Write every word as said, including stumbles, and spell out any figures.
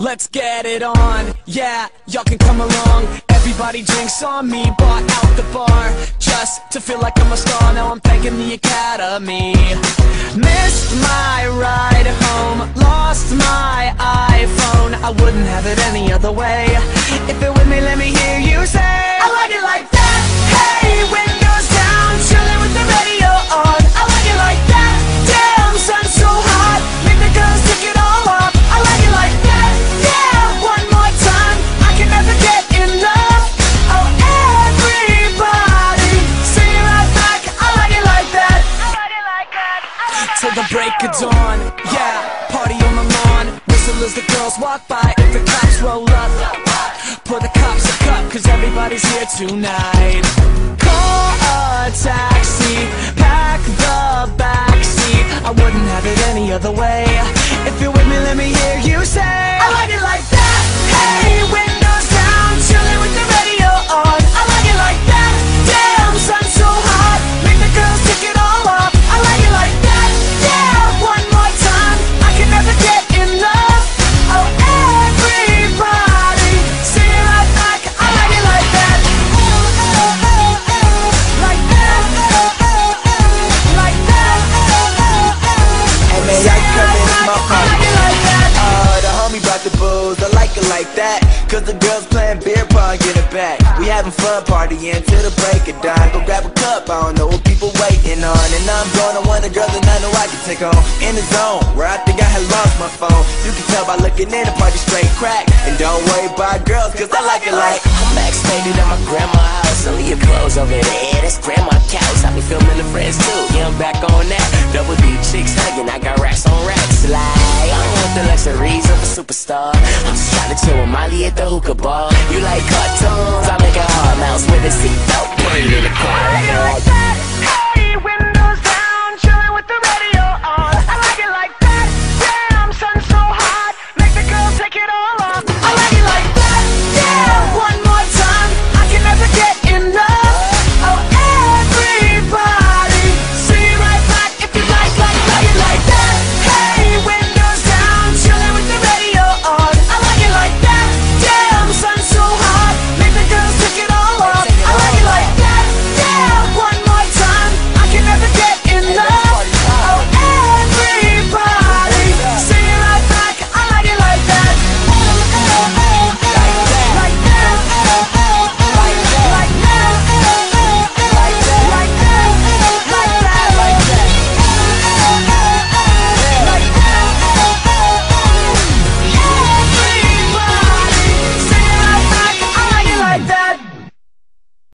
let's get it on. Yeah, y'all can come along. Everybody drinks on me, bought out the bar just to feel like I'm a star. Now I'm thanking the Academy. Missed my ride home, lost my iPhone. I wouldn't have it any other way. If you're with me, let me hear you say, I like it like that. Hey, windows down, chilling with the radio on. I like it like that. Damn, sun so hot, make the girls take it all off. I like it like that. Yeah, one more time, I can never get enough. Oh, everybody, sing it right back. I like it like that. I like it like that. Till the break of dawn, yeah, party on the lawn. Whistle as the girls walk by. If the cops roll up, pour the cops a cup, cause everybody's here tonight. Call a taxi, pack the backseat. I wouldn't have it any other way. If you're with me, let me hear you say, I like it like that. Hey, windows down, chilling with the radio on. I like it like that. Damn, sun so hot, make the girls take it all off. I like it like that. Yeah, one more time, I can never get enough. Oh, everybody, sing it right back. I like it like that. Oh, oh, oh, oh, like that. Oh, oh, oh, like that. Oh, oh, oh. Aimee, y'all come in my I like it like that. Oh, the homie brought the booze, I like it like that. Cause the girls playing beer pong, get it back. We having fun partying till the break of dawn. Go grab a cup, I don't know what people waiting on. And I'm going to one of the girls that I know I can take on. In the zone, where I think I had lost my phone. You can tell by looking in, the party straight crack. And don't worry about girls, cause I like it like I'm vaccinated at my grandma's house. So leave your clothes over there, that's grandma's couch. I be filming the friends too, yeah, I'm back on that. Double D chicks hugging, I got racks on racks. Like, I don't want the luxuries of a superstar. I'm just trying to chill with Molly at the hookah bar. You like cartoons, I make a hard mouse with a seatbelt. Put it in the car. I like it like that. Hey, windows down, chilling with the radio